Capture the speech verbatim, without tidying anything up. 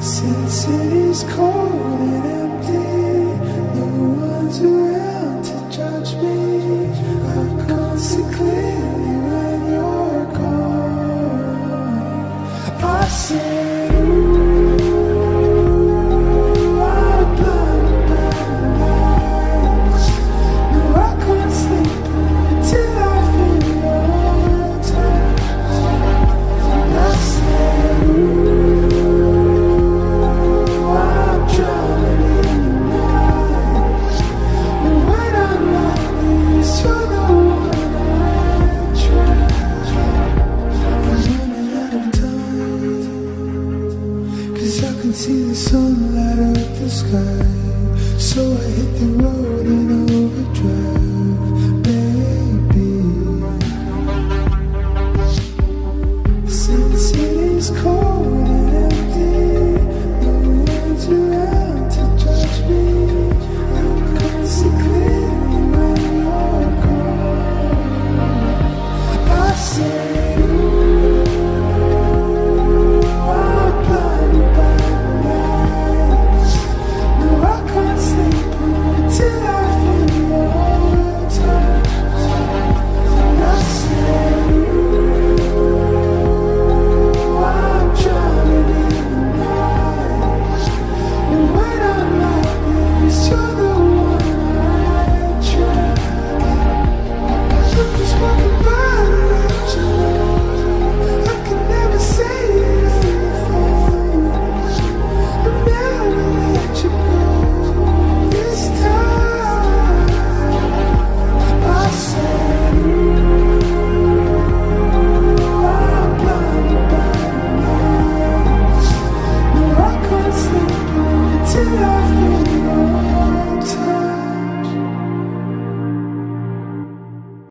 Since city's cold and empty, no one's around to judge me. I can't see clearly when you're gone. I said, ooh, I'm blinded by the lights. No, I can't sleep till I feel your touch. And I said, ooh, I'm drowning in the night. And when I'm like this, you're the one I trust. I'm running out of time, 'cause I can see the sun light up the sky. So I hit the road in overdrive.